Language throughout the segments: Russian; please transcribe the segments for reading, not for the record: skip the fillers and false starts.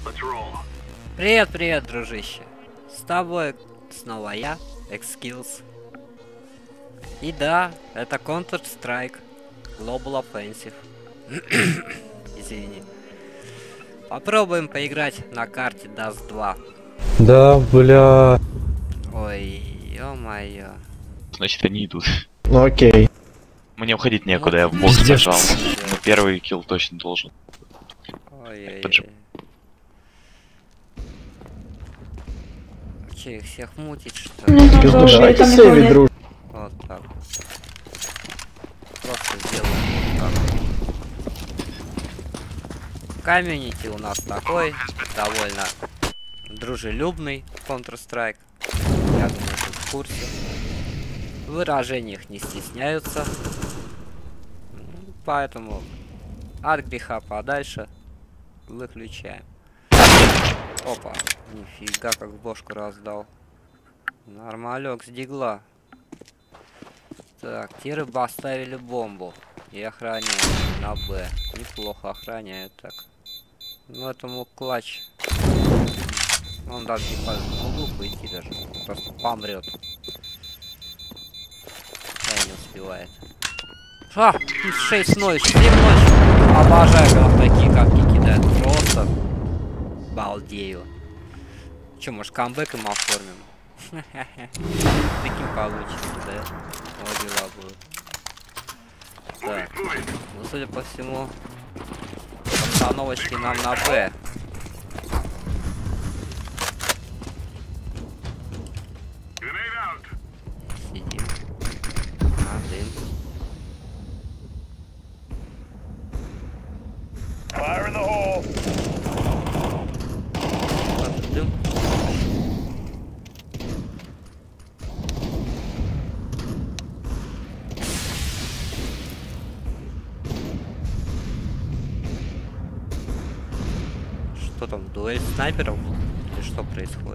Привет, привет, дружище. С тобой снова я, Xkills. И да, это Counter-Strike Global Offensive. Извини. Попробуем поиграть на карте Dust 2. Да, бля. Ой, ё-моё. Значит, они идут. Ну окей. Мне уходить некуда, Вот я в бокс пиздец. нажал. Но первый килл точно должен. Ой-ой-ой. Че, их всех мутить, что ли? Не Пизду, надо, давайте там никого сейвить, нет. друг. Вот так. Просто сделаем вот так. Комьюнити у нас такой, довольно дружелюбный Counter-Strike. Я думаю, ты в курсе. В выражениях не стесняются. Поэтому от греха подальше выключаем. Опа, нифига как в бошку раздал. Нормалек с дигла. Так, тиры поставили бомбу. И охраняют на Б. Неплохо охраняют так. Ну этому клатч. Он даже не мог уйти даже. Просто помрет. Да, не успевает. 6-0, 7-0. Обожаю, когда такие катки кидают. Просто балдею. Че, может камбэк им оформим? Таким получится, да? Вот дела будут. Так, ну судя по всему, постановочки нам на Б. Сидим. На дым. Вот дым. Что там, дуэль снайперов? Или что происходит?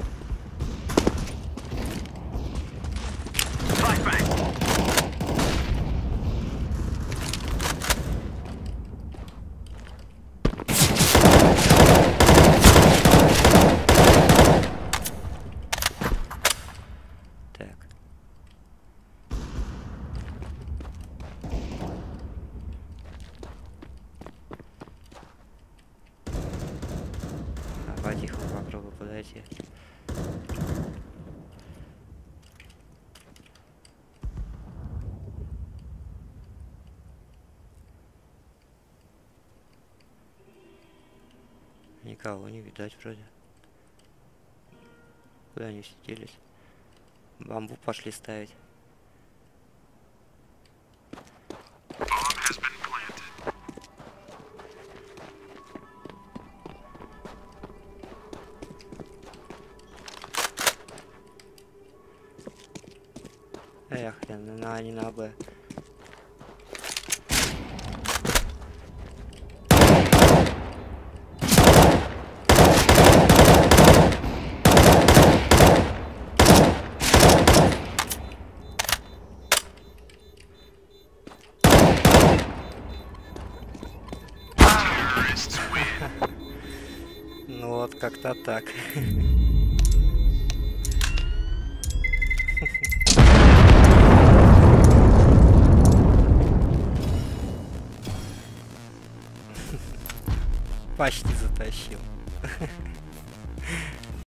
Так. Давай тихо попробую подойти. Никого не видать вроде. Куда они сиделись? Бамбу пошли ставить. Эх, хрен, они на Б. Ну вот, как-то так. Почти затащил.